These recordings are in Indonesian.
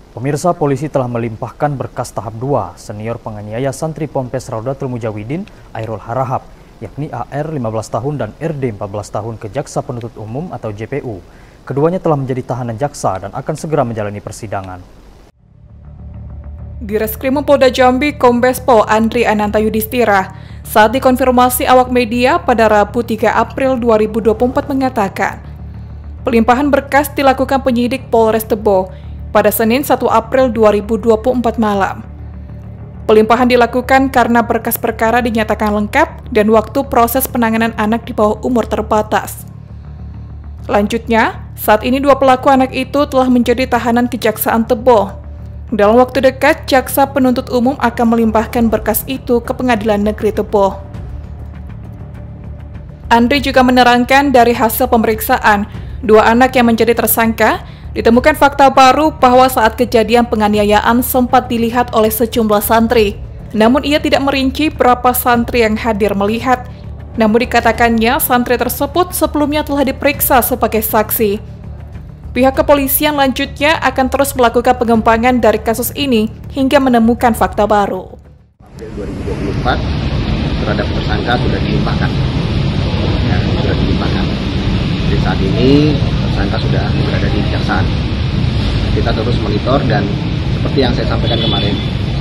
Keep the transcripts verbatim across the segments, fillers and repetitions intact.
Pemirsa, polisi telah melimpahkan berkas tahap dua senior penganiaya santri Ponpes Raudatul Mujawidin Airul Harahap, yakni A R lima belas tahun dan R D empat belas tahun ke Jaksa Penuntut Umum atau J P U. Keduanya telah menjadi tahanan jaksa dan akan segera menjalani persidangan. Di Reskrim Polda Jambi, Kombes Pol Andri Ananta Yudhistira saat dikonfirmasi awak media pada Rabu tiga April dua ribu dua puluh empat mengatakan, pelimpahan berkas dilakukan penyidik Polres Tebo pada Senin satu April dua ribu dua puluh empat malam. Pelimpahan dilakukan karena berkas perkara dinyatakan lengkap dan waktu proses penanganan anak di bawah umur terbatas. Lanjutnya, saat ini dua pelaku anak itu telah menjadi tahanan Kejaksaan Tebo. Dalam waktu dekat, Jaksa Penuntut Umum akan melimpahkan berkas itu ke Pengadilan Negeri Tebo. Andri juga menerangkan dari hasil pemeriksaan, dua anak yang menjadi tersangka ditemukan fakta baru bahwa saat kejadian penganiayaan sempat dilihat oleh sejumlah santri. Namun ia tidak merinci berapa santri yang hadir melihat. Namun dikatakannya santri tersebut sebelumnya telah diperiksa sebagai saksi. Pihak kepolisian lanjutnya akan terus melakukan pengembangan dari kasus ini hingga menemukan fakta baru. dua ribu dua puluh empat terhadap tersangka sudah dilimpahkan. Ya, sudah dilimpahkan. Jadi saat ini tersangka sudah berada di kejaksaan. Kita terus monitor dan seperti yang saya sampaikan kemarin,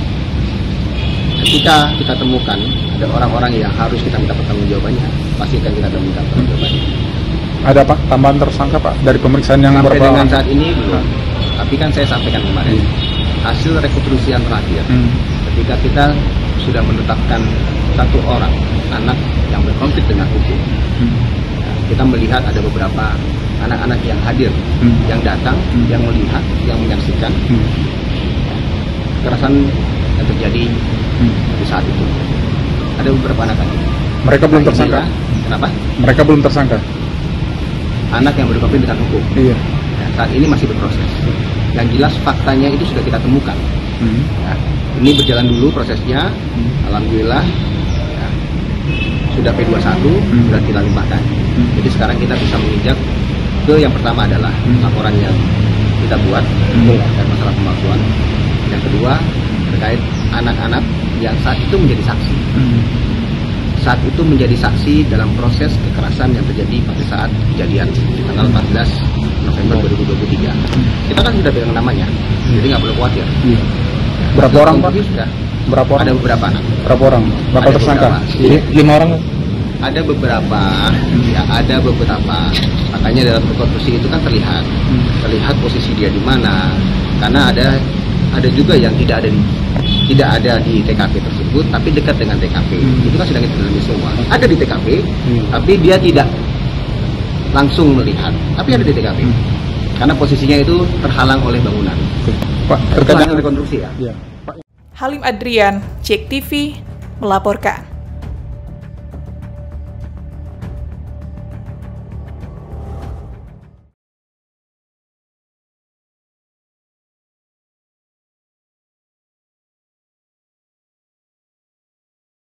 ketika kita temukan ada orang-orang yang harus kita minta pertanggungjawabannya, pasti akan kita minta pertanggungjawabannya. Ada Pak tambahan tersangka Pak dari pemeriksaan yang sampai berapa? Dengan saat ini belum. Tapi kan saya sampaikan kemarin, hmm. hasil rekonstruksi yang terakhir, hmm. ketika kita sudah menetapkan satu orang anak yang berkonflik dengan hukum, hmm. kita melihat ada beberapa anak-anak yang hadir, hmm. yang datang, hmm. yang melihat, yang menyaksikan hmm. kekerasan yang terjadi hmm. di saat itu. Ada beberapa anak lagi. Mereka belum tersangka. Kenapa? Mereka belum tersangka. Anak yang berkonflik dengan hukum. Iya. Ya, saat ini masih berproses. Yang jelas faktanya itu sudah kita temukan. Hmm. Ya, ini berjalan dulu prosesnya. Hmm. Alhamdulillah ya, sudah P dua puluh satu hmm. sudah kita limpahkan. Hmm. Jadi sekarang kita bisa menginjak ke yang pertama adalah hmm. laporan yang kita buat hmm. terkait masalah pemalsuan. Yang kedua terkait anak-anak yang saat itu menjadi saksi. Hmm. Saat itu menjadi saksi dalam proses kekerasan yang terjadi pada saat kejadian di tanggal empat belas November dua ribu dua puluh tiga. Kita kan sudah pegang namanya, hmm. jadi nggak perlu khawatir. Hmm. Berapa nah, orang Pak? Sudah. Berapa orang? Ada beberapa anak. Berapa orang? Berapa ada tersangka? Ini lima orang. Ada beberapa, hmm. ya ada beberapa. Makanya dalam rekonstruksi itu kan terlihat, hmm. terlihat posisi dia di mana. Karena ada ada juga yang tidak ada di tidak ada di T K P tersebut, tapi dekat dengan T K P. Hmm. Itu kan sedang kita dalami semua. Ada di T K P, hmm. tapi dia tidak langsung melihat, tapi ada di T K P. Hmm. Karena posisinya itu terhalang oleh bangunan. Pak, terkait rekonstruksi ya. Ya. Halim Adrian, Cek T V melaporkan.